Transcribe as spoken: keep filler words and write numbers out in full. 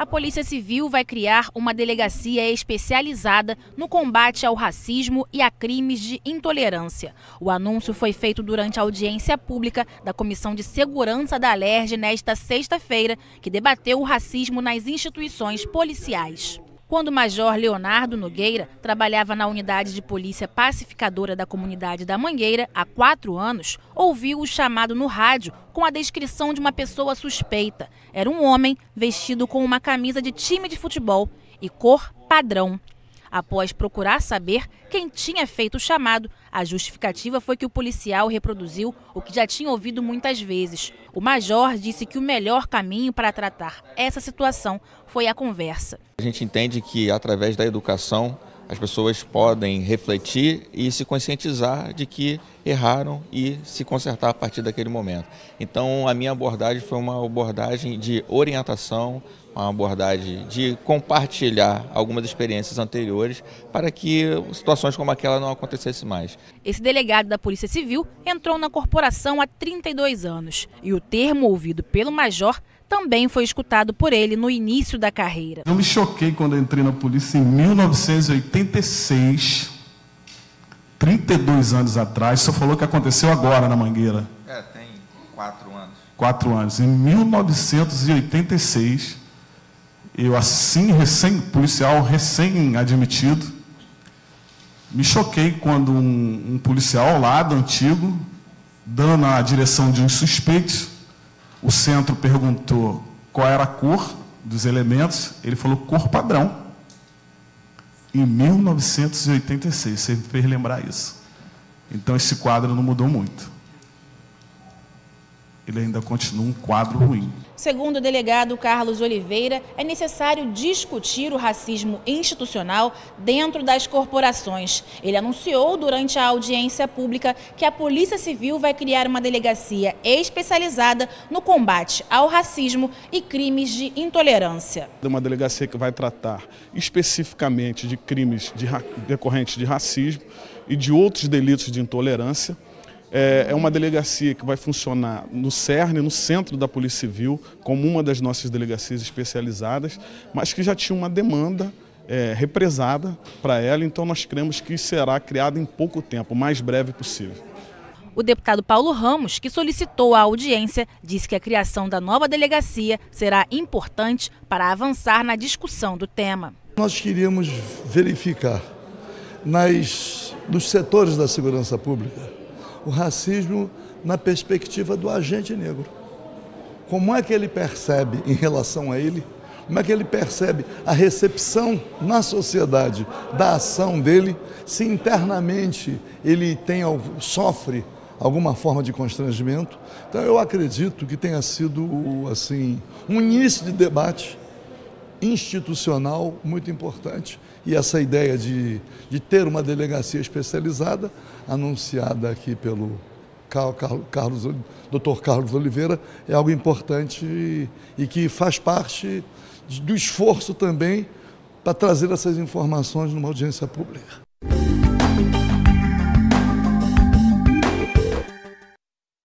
A Polícia Civil vai criar uma delegacia especializada no combate ao racismo e a crimes de intolerância. O anúncio foi feito durante a audiência pública da Comissão de Segurança da Alerj nesta sexta-feira, que debateu o racismo nas instituições policiais. Quando o Major Leonardo Nogueira trabalhava na unidade de polícia pacificadora da comunidade da Mangueira há quatro anos, ouviu o chamado no rádio com a descrição de uma pessoa suspeita. Era um homem vestido com uma camisa de time de futebol e cor padrão. Após procurar saber quem tinha feito o chamado, a justificativa foi que o policial reproduziu o que já tinha ouvido muitas vezes. O major disse que o melhor caminho para tratar essa situação foi a conversa. A gente entende que através da educação as pessoas podem refletir e se conscientizar de que erraram e se consertar a partir daquele momento. Então a minha abordagem foi uma abordagem de orientação, uma abordagem de compartilhar algumas experiências anteriores para que situações como aquela não acontecessem mais. Esse delegado da Polícia Civil entrou na corporação há trinta e dois anos e o termo ouvido pelo major também foi escutado por ele no início da carreira. Eu me choquei quando eu entrei na polícia em mil novecentos e oitenta e seis, trinta e dois anos atrás. Você falou que aconteceu agora na Mangueira. É, tem quatro anos. Quatro anos. Em mil novecentos e oitenta e seis, eu assim, recém, policial recém-admitido, me choquei quando um, um policial ao lado, antigo, dando a direção de uns suspeitos, o centro perguntou qual era a cor dos elementos, ele falou cor padrão. Em mil novecentos e oitenta e seis, você me fez lembrar isso. Então esse quadro não mudou muito. Ele ainda continua um quadro ruim. Segundo o delegado Carlos Oliveira, é necessário discutir o racismo institucional dentro das corporações. Ele anunciou durante a audiência pública que a Polícia Civil vai criar uma delegacia especializada no combate ao racismo e crimes de intolerância. Uma delegacia que vai tratar especificamente de crimes de, decorrentes de racismo e de outros delitos de intolerância. É uma delegacia que vai funcionar no cerne, no centro da Polícia Civil, como uma das nossas delegacias especializadas, mas que já tinha uma demanda é, represada para ela, então nós cremos que será criada em pouco tempo, o mais breve possível. O deputado Paulo Ramos, que solicitou a audiência, disse que a criação da nova delegacia será importante para avançar na discussão do tema. Nós queríamos verificar nas, nos setores da segurança pública o racismo na perspectiva do agente negro. Como é que ele percebe em relação a ele? Como é que ele percebe a recepção na sociedade da ação dele, se internamente ele tem, sofre alguma forma de constrangimento? Então eu acredito que tenha sido assim, um início de debate institucional muito importante. E essa ideia de, de ter uma delegacia especializada, anunciada aqui pelo Carlos, doutor Carlos Oliveira, é algo importante e, e que faz parte do esforço também para trazer essas informações numa audiência pública.